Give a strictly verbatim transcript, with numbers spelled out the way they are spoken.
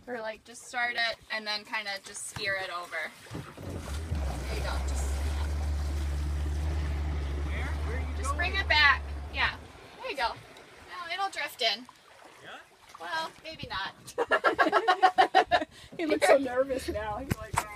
Or like just start it and then kind of just steer it over. There you go. Just, Where? Where are you just going? bring it back. Yeah. There you go. Now it'll drift in. Yeah? Well, maybe not. He looks so nervous now. He's like,